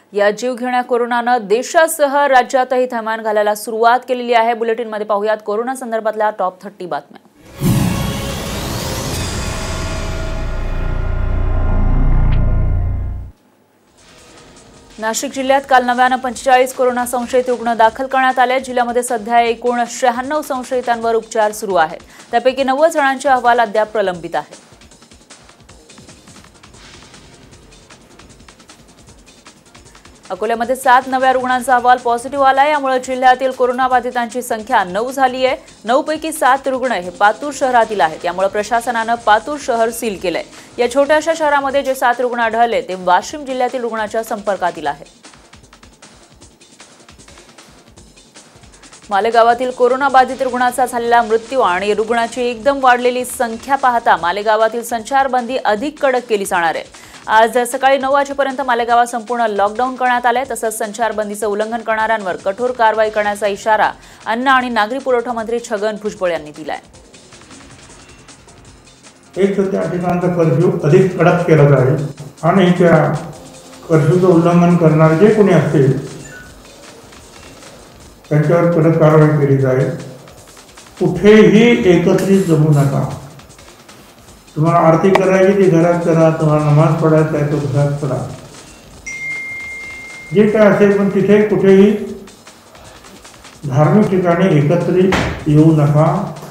या जीवघेण्या कोरोनानं देशासह राज्यातही थैमान घालायला सुरुवात केलेली आहे। बुलेटिनमध्ये पाहूयात कोरोना संदर्भातल्या टॉप 30 बातम्या। नाशिक जिल्ह्यात काल नव्यानं 45 कोरोना संशयित रुग्ण दाखल करण्यात आले। जिल्ह्यामध्ये सध्या एकूण 96 संशयितांवर उपचार सुरू आहेत। त्यापैकी 90 जणांचे अहवाल अद्याप प्रलंबित आहेत। अकोल्यामध्ये 7 नव्या रुग्णांचा अहवाल पॉझिटिव्ह आला। यामुळे जिल्ह्यातील कोरोना बाधितांची संख्या 9 झाली आहे। 9 पैकी 7 रुग्ण हे पातूर शहरातील आहेत। यामुळे प्रशासनाने पातूर शहर सील केलंय। या छोट्याशा शहरामध्ये जे 7 रुग्ण आढळले ते वाशिम जिल्ह्यातील रुग्णाच्या संपर्कातील आहेत। मालेगावातील कोरोना बाधित रुग्णाचा झालेला मृत्यू आणि रुग्णाची एकदम वाढलेली संख्या पाहता मालेगावातील संचारबंदी अधिक कडक केली जाणार आहे। आज सकाळी 9 वाजेपर्यंत मालेगावात संपूर्ण लॉकडाऊन करण्यात आले। तसंच संचारबंदीचं उल्लंघन करणाऱ्यांवर कठोर कारवाई करण्याचा इशारा अन्न आणि नागरी पुरवठा मंत्री छगन भुजबळ यांनी दिलाय। एक तर त्या ठिकाणचा कर्फ्यू अधिक कडक केला जाईल आणि त्या कर्फ्यूचं उल्लंघन करणारे जे कोणी असतील त्यांच्यावर कडक कारवाई केली जाईल। कुठेही एकत्रित जमू नका। तुम्हाला आरती करायची ती घरात करा, तुम्हाला नमाज पडायचा आहे तो घरात पडा, जे काय असेल, पण तिथे कुठेही धार्मिक ठिकाणी एकत्रित येऊ नका।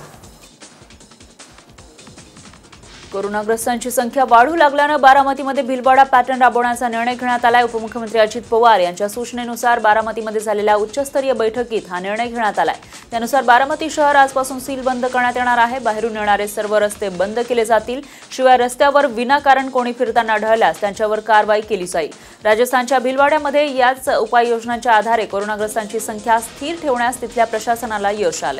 कोरोनाग्रस्तांची संख्या वाढू लागल्यानं बारामतीमध्ये भिलवाडा पॅटर्न राबवण्याचा निर्णय घेण्यात आलाय। उपमुख्यमंत्री अजित पवार यांच्या सूचनेनुसार बारामतीमध्ये झालेल्या उच्चस्तरीय बैठकीत हा निर्णय घेण्यात आलाय। त्यानुसार बारामती शहर आजपासून सील बंद करण्यात येणार आहे। बाहेरून येणारे सर्व रस्ते बंद केले जातील। शिवाय रस्त्यावर विनाकारण कोणी फिरताना आढळल्यास त्यांच्यावर कारवाई केली जाईल। राजस्थानच्या भिलवाड्यामध्ये याच उपाययोजनांच्या आधारे कोरोनाग्रस्तांची संख्या स्थिर ठेवण्यास तिथल्या प्रशासनाला यश आलंय।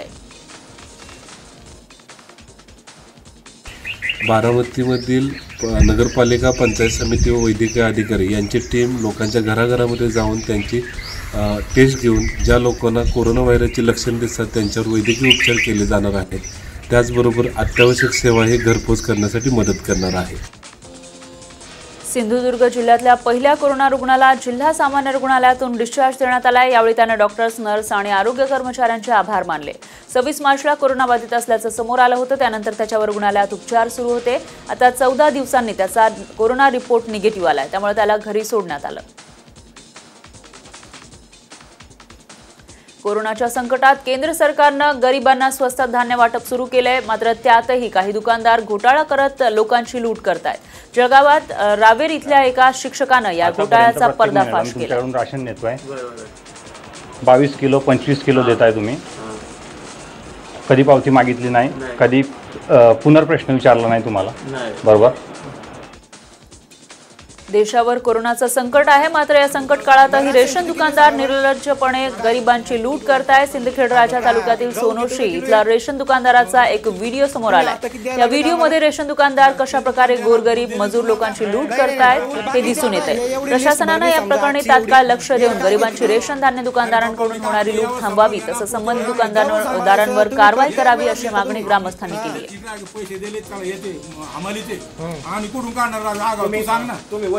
बारामतीमधील नगरपालिका पंचायत समिती व वैद्यकीय अधिकारी यांची टीम लोकांच्या घराघरामध्ये जाऊन त्यांची टेस्ट घेऊन ज्या लोकांना कोरोना व्हायरसची लक्षणे दिसतात त्यांच्यावर वैद्यकीय उपचार केले जाणार आहेत। त्याचबरोबर अत्यावश्यक सेवा हे घरपोच करण्यासाठी मदत करणार आहे। सिंधुदुर्ग जिल्ह्यातल्या पहिल्या कोरोना रुग्णाला जिल्हा सामान्य रुग्णालयातून डिस्चार्ज देण्यात आलाय। यावेळी त्याने डॉक्टर्स, नर्स आणि आरोग्य कर्मचाऱ्यांचे आभार मानले। 26 मार्चला कोरोना बाधित असल्याचं समोर आलं होतं। त्यानंतर त्याच्यावर रुग्णालयात उपचार सुरू होते। आता 14 दिवसांनी त्याचा कोरोना रिपोर्ट निगेटिव्ह आलाय। त्यामुळे त्याला घरी सोडण्यात आलं। कोरोनाच्या संकटात केंद्र सरकारनं गरिबांना स्वस्त धान्य वाटप सुरू केलंय। मात्र त्यातही काही दुकानदार घोटाळा करत लोकांची लूट करतायत। जळगावात रावेर इथल्या एका शिक्षकानं या घोटाळ्याचा पर्दाफाश केला। राशन नेतोय 22 किलो 25 किलो देताय तुम्ही, कधी पावती मागितली नाही, कधी पुनर्प्रश्न विचारला नाही तुम्हाला, बरोबर? देशावर कोरोनाचं संकट आहे। मात्र या संकट काळातही रेशन दुकानदार निर्लज्जपणे गरिबांची लूट करतायत। सिंदखेड राजा तालुक्यातील सोनोशी इथला रेशन दुकानदाराचा एक व्हिडिओ समोर आलाय। या व्हिडिओमध्ये रेशन दुकानदार कशा प्रकारे गोरगरीब मजूर लोकांची लूट करतायत हे दिसून येतंय। प्रशासनाने या प्रकरणी तात्काळ लक्ष देऊन गरिबांची रेशन धान्य दुकानदारांकडून होणारी लूट थांबवावी, तसंच संबंधित दुकानदारांवर कारवाई करावी अशी मागणी ग्रामस्थांनी केली आहे।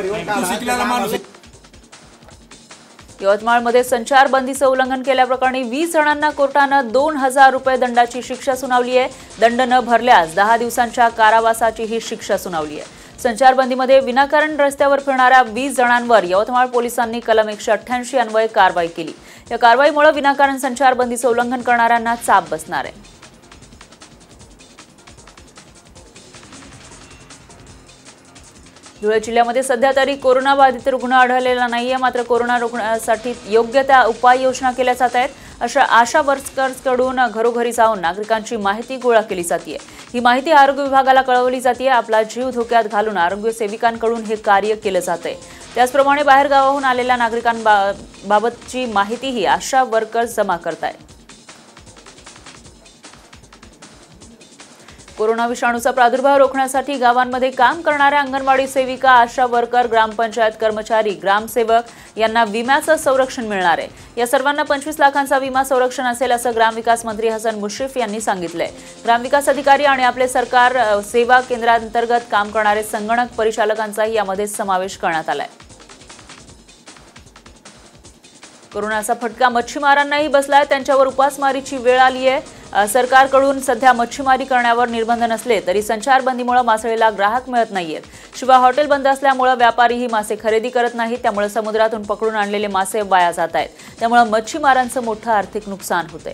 यवतमाळमध्ये संचारबंदीचं उल्लंघन केल्याप्रकरणी 20 जणांना कोर्टानं 2000 रुपये दंडाची शिक्षा सुनावली आहे। दंड न भरल्यास 10 दिवसांच्या कारावासाची ही शिक्षा सुनावली आहे। संचारबंदीमध्ये विनाकारण रस्त्यावर फिरणाऱ्या 20 जणांवर यवतमाळ पोलिसांनी कलम 188 अन्वये कारवाई केली। या कारवाईमुळे विनाकारण संचारबंदीचं उल्लंघन करणाऱ्यांना चाप बसणार आहे। धुळे जिल्ह्यामध्ये सध्या तरी कोरोना बाधित रुग्ण आढळलेला नाहीये। मात्र कोरोना रुग्णांसाठी योग्य त्या उपाययोजना केल्या जात आहेत। अशा आशा वर्कर्सकडून घरोघरी जाऊन नागरिकांची माहिती गोळा केली जाते। ही माहिती आरोग्य विभागाला कळवली जाते। आपला जीव धोक्यात घालून आरोग्य सेविकांकडून हे कार्य केलं जातंय। त्याचप्रमाणे बाहेरगावाहून आलेल्या नागरिकांबाबतची माहितीही आशा वर्कर्स जमा करतायत। कोरोना विषाणूचा प्रादुर्भाव रोखण्यासाठी गावांमध्ये काम करणाऱ्या अंगणवाडी सेविका, आशा वर्कर, ग्रामपंचायत कर्मचारी, ग्रामसेवक यांना विम्याचं संरक्षण मिळणार आहे। या सर्वांना 25 लाखांचा विमा संरक्षण असेल असं ग्रामविकास मंत्री हसन मुश्रीफ यांनी सांगितलंय। ग्रामविकास अधिकारी आणि आपले सरकार सेवा केंद्रांतर्गत काम करणारे संगणक परिचालकांचाही यामध्ये समावेश करण्यात आलाय। कोरोनाचा फटका मच्छीमारांनाही बसलाय, त्यांच्यावर उपासमारीची वेळ आली आहे। सरकारकडून सध्या मच्छीमारी करण्यावर निर्बंध नसले तरी संचारबंदीमुळे मासळीला ग्राहक मिळत नाहीयेत। शिवाय हॉटेल बंद असल्यामुळे व्यापारीही मासे खरेदी करत नाहीत, त्यामुळे समुद्रातून पकडून आणलेले मासे वाया जात आहेत। त्यामुळे मच्छीमारांचं मोठं आर्थिक नुकसान होतंय।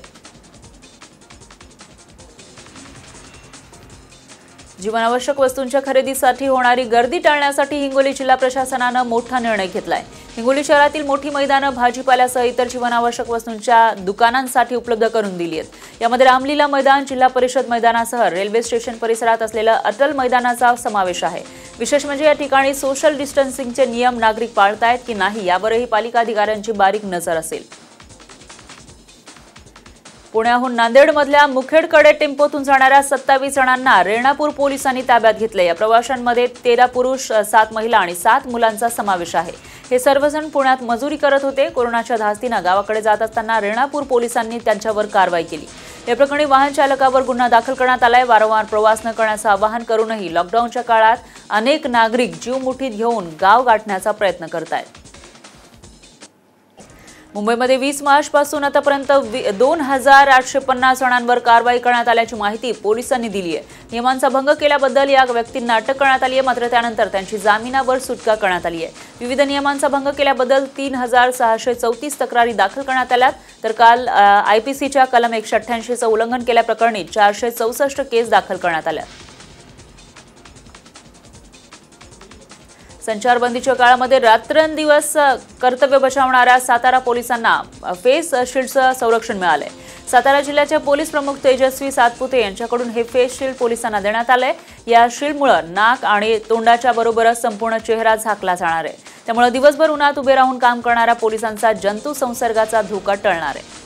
जीवनावश्यक वस्तूंच्या खरेदीसाठी होणारी गर्दी टाळण्यासाठी हिंगोली जिल्हा प्रशासनानं मोठा निर्णय घेतलाय। हिंगोली शहरातील मोठी मैदानं भाजीपाल्यासह इतर जीवनावश्यक वस्तूंच्या दुकानांसाठी उपलब्ध करून दिली आहेत। यामध्ये रामलीला मैदान, जिल्हा परिषद मैदानासह रेल्वे स्टेशन परिसरात असलेलं अटल मैदानाचा समावेश आहे। विशेष म्हणजे या ठिकाणी सोशल डिस्टन्सिंगचे नियम नागरिक पाळतायत की नाही यावरही पालिका अधिकाऱ्यांची बारीक नजर असेल। पुण्याहून नांदेडमधल्या मुखेडकडे टेम्पोतून जाणाऱ्या 27 जणांना रेणापूर पोलिसांनी ताब्यात घेतले। या प्रवाशांमध्ये 13 पुरुष, 7 महिला आणि 7 मुलांचा समावेश आहे। हे सर्वजण पुण्यात मजुरी करत होते। कोरोनाच्या धास्तीनं गावाकडे जात असताना रेणापूर पोलिसांनी त्यांच्यावर कारवाई केली। या प्रकरणी वाहन चालकावर गुन्हा दाखल करण्यात आलाय। वारंवार प्रवास न करण्याचं आवाहन करूनही लॉकडाऊनच्या काळात अनेक नागरिक जीव मुठीत घेऊन गाव गाठण्याचा प्रयत्न करतायत। मुंबईमध्ये 20 मार्चपासून आतापर्यंत 2850 जणांवर कारवाई करण्यात आल्याची माहिती पोलिसांनी दिली आहे। नियमांचा भंग केल्याबद्दल या व्यक्तींना अटक करण्यात आली आहे, मात्र त्यानंतर त्यांची जामिनावर सुटका करण्यात आली आहे। विविध नियमांचा भंग केल्याबद्दल 3634 तक्रारी दाखल करण्यात आल्यात, तर काल आयपीसीच्या कलम 188चं उल्लंघन केल्याप्रकरणी 464 केस दाखल करण्यात आल्या। संचारबंदीच्या काळामध्ये रात्रंदिवस कर्तव्य बजावणाऱ्या सातारा पोलिसांना फेस शील्डचं संरक्षण मिळालंय। सातारा जिल्ह्याचे पोलीस प्रमुख तेजस्वी सातपुते यांच्याकडून हे फेस शील्ड पोलिसांना देण्यात आलंय। या शील्डमुळे नाक आणि तोंडाच्या बरोबरच संपूर्ण चेहरा झाकला जाणार आहे। त्यामुळे दिवसभर उन्हात उभे राहून काम करणाऱ्या पोलिसांचा जंतू संसर्गाचा धोका टळणार आहे।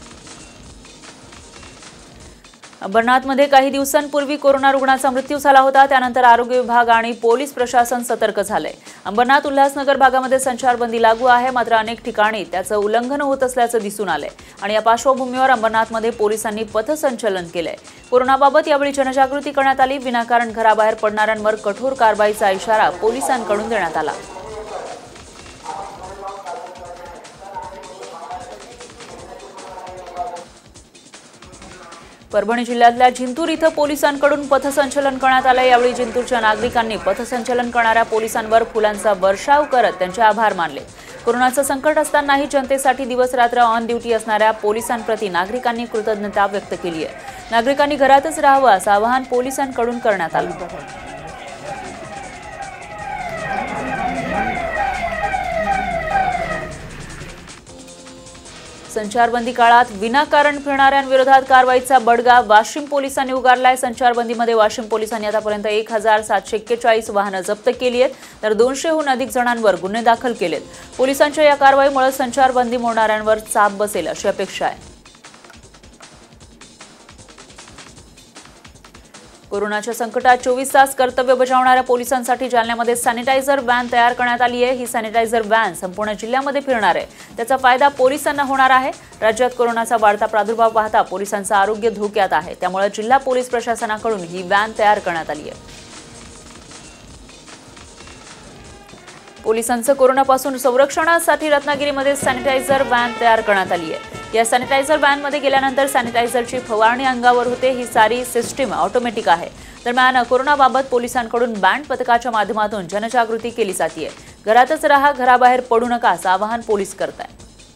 अंबरनाथमध्ये काही दिवसांपूर्वी कोरोना रुग्णाचा मृत्यू झाला होता। त्यानंतर आरोग्य विभाग आणि पोलीस प्रशासन सतर्क झालंय। अंबरनाथ उल्हासनगर भागामध्ये संचारबंदी लागू आहे, मात्र अनेक ठिकाणी त्याचं उल्लंघन होत असल्याचं दिसून आलंय आणि या पार्श्वभूमीवर अंबरनाथमध्ये पोलिसांनी पथसंचलन केलंय। कोरोनाबाबत यावेळी जनजागृती करण्यात आली। विनाकारण घराबाहेर पडणाऱ्यांवर कठोर कारवाईचा इशारा पोलिसांकडून देण्यात आला। परभणी जिल्ह्यातल्या जिंतूर इथं पोलिसांकडून पथसंचलन करण्यात आलं। यावेळी जिंतूरच्या नागरिकांनी पथसंचलन करणाऱ्या पोलिसांवर फुलांचा वर्षाव करत त्यांचे आभार मानले। कोरोनाचं संकट असतानाही जनतेसाठी दिवस रात्र ऑन ड्युटी असणाऱ्या पोलिसांप्रती नागरिकांनी कृतज्ञता व्यक्त केली आहे। नागरिकांनी घरातच राहावं असं आवाहन पोलिसांकडून करण्यात आलं। संचारबंदी काळात विनाकारण फिरणाऱ्यांविरोधात कारवाईचा बडगा वाशिम पोलिसांनी उगारलाय। संचारबंदीमध्ये वाशिम पोलिसांनी आतापर्यंत 1741 वाहनं जप्त केली आहेत, तर 200हून अधिक जणांवर गुन्हे दाखल केलेत। पोलिसांच्या या कारवाईमुळे संचारबंदी मोडणाऱ्यांवर चाप बसेल अशी अपेक्षा आहे। कोरोनाच्या संकटात 24 तास कर्तव्य बजावणाऱ्या पोलिसांसाठी जालन्यामध्ये सॅनिटायझर व्हॅन तयार करण्यात आली आहे। ही सॅनिटायझर व्हॅन संपूर्ण जिल्ह्यामध्ये फिरणार आहे। त्याचा फायदा पोलिसांना होणार आहे। राज्यात कोरोनाचा वाढता प्रादुर्भाव पाहता पोलिसांचं आरोग्य धोक्यात आहे, त्यामुळे जिल्हा पोलीस प्रशासनाकडून ही व्हॅन तयार करण्यात आली आहे। पोलिसांचं कोरोनापासून संरक्षणासाठी रत्नागिरीमध्ये सॅनिटायझर व्हॅन तयार करण्यात आली आहे। या सॅनिटायझर व्हॅनमध्ये गेल्यानंतर सॅनिटायझरची फवारणी अंगावर होते। ही सारी सिस्टीम ऑटोमॅटिक आहे। दरम्यान कोरोनाबाबत पोलिसांकडून बँड पथकाच्या माध्यमातून जनजागृती केली जाते। घरातच राहा, घराबाहेर पडू नका असं आवाहन पोलीस करतायत।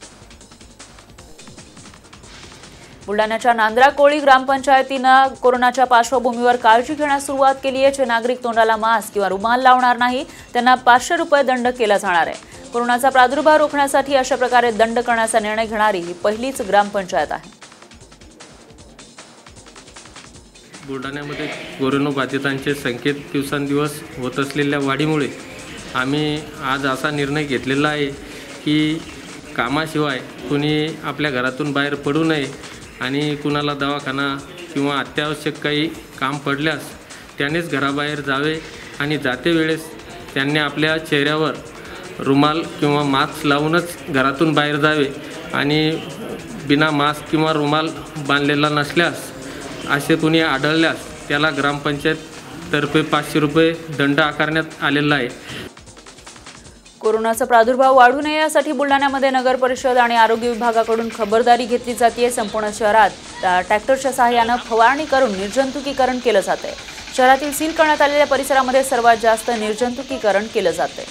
बुलढाण्याच्या नांद्रा कोळी ग्रामपंचायतीनं कोरोनाच्या पार्श्वभूमीवर काळजी घेण्यास सुरुवात केली आहे। जे नागरिक तोंडाला मास्क किंवा रुमाल लावणार नाही त्यांना 500 रुपये दंड केला जाणार आहे। कोरोनाचा प्रादुर्भाव रोखण्यासाठी अशा प्रकारे दंड करण्याचा निर्णय घेणारी ही पहिलीच ग्रामपंचायत आहे। बुलढाण्यामध्ये कोरोनाबाधितांचे संख्येत दिवसेंदिवस होत असलेल्या वाढीमुळे आम्ही आज असा निर्णय घेतलेला आहे की कामाशिवाय कुणी आपल्या घरातून बाहेर पडू नये आणि कुणाला दवाखाना किंवा अत्यावश्यक काही काम पडल्यास त्यानेच घराबाहेर जावे आणि जाते वेळेस त्यांनी आपल्या चेहऱ्यावर रुमाल किंवा मास्क लावूनच घरातून बाहेर जावे आणि बिना मास्क किंवा रुमाल बांधलेला नसल्यास असे कुणी आढळल्यास त्याला ग्रामपंचायततर्फे 500 रुपये दंड आकारण्यात आलेला आहे। कोरोनाचा प्रादुर्भाव वाढू नये यासाठी बुलढाण्यामध्ये नगर परिषद आणि आरोग्य विभागाकडून खबरदारी घेतली जाते। संपूर्ण शहरात ट्रॅक्टरच्या सहाय्याने फवारणी करून निर्जंतुकीकरण केलं जाते। शहरातील सील करण्यात आलेल्या परिसरामध्ये सर्वात जास्त निर्जंतुकीकरण केलं जाते।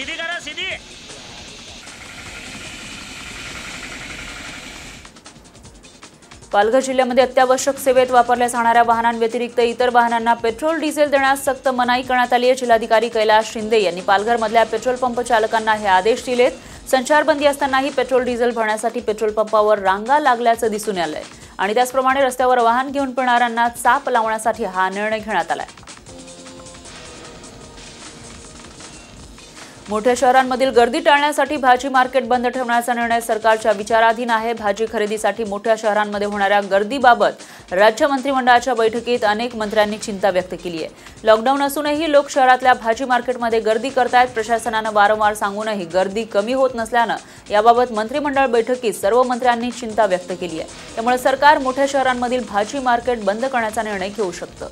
पालघर जिल्ह्यामध्ये अत्यावश्यक सेवेत वापरल्या जाणाऱ्या वाहनांव्यतिरिक्त इतर वाहनांना पेट्रोल डिझेल देण्यास सक्त मनाई करण्यात आली आहे। जिल्हाधिकारी कैलास शिंदे यांनी पालघरमधल्या पेट्रोल पंप चालकांना हे आदेश दिलेत। संचारबंदी असतानाही पेट्रोल डिझेल भरण्यासाठी पेट्रोल पंपावर रांगा लागल्याचं दिसून आलंय आणि त्याचप्रमाणे रस्त्यावर वाहन घेऊन फिरणाऱ्यांना चाप लावण्यासाठी हा निर्णय घेण्यात आलाय। मोठ्या शहरांमधील गर्दी टाळण्यासाठी भाजी मार्केट बंद ठेवण्याचा निर्णय सरकारच्या विचाराधीन आहे। भाजी खरेदीसाठी मोठ्या शहरांमध्ये होणाऱ्या गर्दीबाबत राज्य मंत्रिमंडळाच्या बैठकीत अनेक मंत्र्यांनी चिंता व्यक्त केली आहे। लॉकडाऊन असूनही लोक शहरातल्या भाजी मार्केटमध्ये गर्दी करतायत। प्रशासनानं वारंवार सांगूनही गर्दी कमी होत नसल्यानं याबाबत मंत्रिमंडळ बैठकीत सर्व मंत्र्यांनी चिंता व्यक्त केली आहे। त्यामुळे सरकार मोठ्या शहरांमधील भाजी मार्केट बंद करण्याचा निर्णय घेऊ शकतं।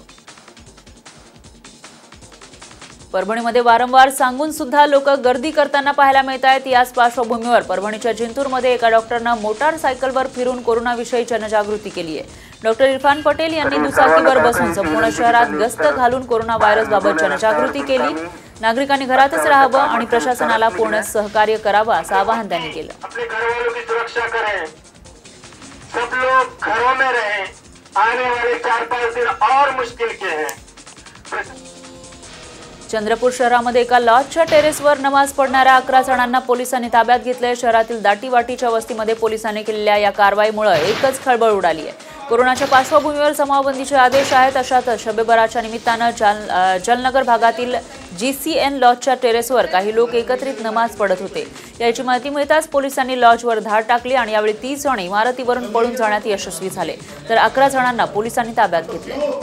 परभणीमध्ये वारंवार सांगून सुद्धा लोक गर्दी करताना पाहायला मिळत आहेत। याच पार्श्वभूमीवर परभणीच्या जिंतूरमध्ये एका डॉक्टरनं मोटारसायकलवर फिरून कोरोनाविषयी जनजागृती केली आहे। डॉक्टर इरफान पटेल यांनी दुचाकीवर बसून संपूर्ण शहरात गस्त घालून कोरोना व्हायरसबाबत जनजागृती केली। नागरिकांनी घरातच राहावं आणि प्रशासनाला पूर्ण सहकार्य करावं असं आवाहन त्यांनी केलं। अपने घरवालों की सुरक्षा करें, सब लोग घरों में रहें। आने वाले 4-5 दिन और मुश्किल के हैं। चंद्रपूर शहरामध्ये एका लॉजच्या टेरेसवर नमाज पढणाऱ्या 11 जणांना पोलिसांनी ताब्यात घेतले। शहरातील दाटीवाटीच्या वस्तीमध्ये पोलिसांनी केलेल्या या कारवाईमुळे एकच खळबळ उडाली आहे। कोरोनाच्या पार्श्वभूमीवर जमावबंदीचे आदेश आहेत। अशातच शबे-बरातच्या निमित्तानं जलनगर भागातील GCN लॉजच्या टेरेसवर काही लोक एकत्रित नमाज पढत होते। याची माहिती मिळताच पोलिसांनी लॉजवर धाड टाकली आणि यावेळी 30 जण इमारतीवरून पळून जाण्यात यशस्वी झाले, तर 11 जणांना पोलिसांनी ताब्यात घेतले।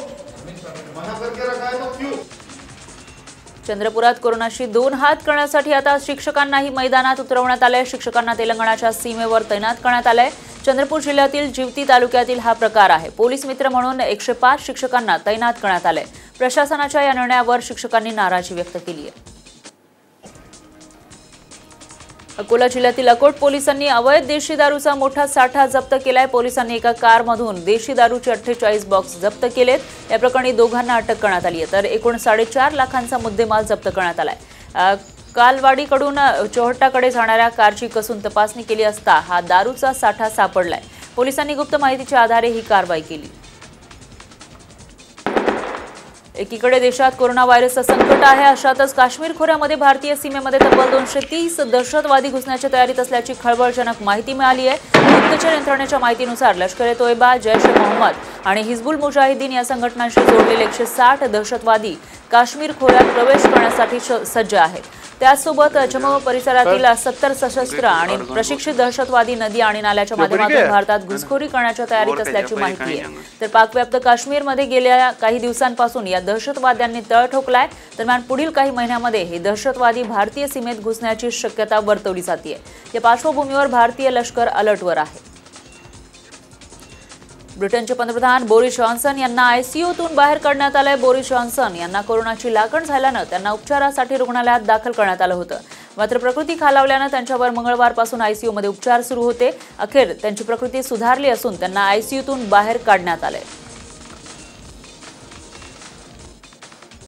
चंद्रपुरात कोरोनाशी 2 हात करण्यासाठी आता शिक्षकांनाही मैदानात उतरवण्यात आले। शिक्षकांना तेलंगणाच्या सीमेवर तैनात करण्यात आले। चंद्रपूर जिल्ह्यातील जिवती तालुक्यातील हा प्रकार आहे। पोलीस मित्र म्हणून 105 शिक्षकांना तैनात करण्यात आले। प्रशासनाच्या या निर्णयावर शिक्षकांनी नाराजी व्यक्त केली आहे। अकोला जिल्ह्यातील अकोट पोलिसांनी अवैध देशी दारूचा मोठा साठा जप्त केलाय। पोलिसांनी एका कारमधून देशी दारूचे 48 बॉक्स जप्त केलेत। या प्रकरणी दोघांना अटक करण्यात आली आहे, तर एकूण 4.5 लाखांचा मुद्देमाल जप्त करण्यात आलाय। कालवाडीकडून चोहट्टाकडे जाणाऱ्या कारची कसून तपासणी केली असता हा दारूचा साठा सापडलाय। पोलिसांनी गुप्त माहितीच्या आधारे ही कारवाई केली। एकीकडे देशात कोरोना व्हायरसचं संकट आहे, अशातच काश्मीर खोऱ्यामध्ये भारतीय सीमेमध्ये तब्बल 230 दहशतवादी घुसण्याच्या तयारीत असल्याची खळबळजनक माहिती मिळाली आहे। गुप्तचर यंत्रणेच्या माहितीनुसार लष्कर-ए-तोयबा, जैश-ए-मोहम्मद आणि हिजबुल मुजाहिदीन या संघटनांशी जोडलेले 160 दहशतवादी काश्मीर खोऱ्यात प्रवेश करण्यासाठी सज्ज आहेत। त्याचसोबत जम्मू परिसरातील 70 सशस्त्र आणि प्रशिक्षित दहशतवादी नदी आणि नाल्याच्या माध्यमातून भारतात घुसखोरी करण्याच्या तयारीत असल्याची माहिती आहे। तर पाकव्याप्त काश्मीरमध्ये गेल्या काही दिवसांपासून या दहशतवाद्यांनी तळ ठोकलाय। दरम्यान पुढील काही महिन्यांमध्ये हे दहशतवादी भारतीय सीमेत घुसण्याची शक्यता वर्तवली जाते। या पार्श्वभूमीवर भारतीय लष्कर अलर्टवर आहे। ब्रिटनचे पंतप्रधान बोरिस जॉन्सन यांना आयसीयूतून बाहेर काढण्यात आलंय। बोरिस जॉन्सन यांना कोरोनाची लागण झाल्यानं त्यांना उपचारासाठी रुग्णालयात दाखल करण्यात आलं होतं, मात्र प्रकृती खालावल्यानं त्यांच्यावर मंगळवारपासून आयसीयूमध्ये उपचार सुरू होते। अखेर त्यांची प्रकृती सुधारली असून त्यांना आयसीयूतून बाहेर काढण्यात आलंय।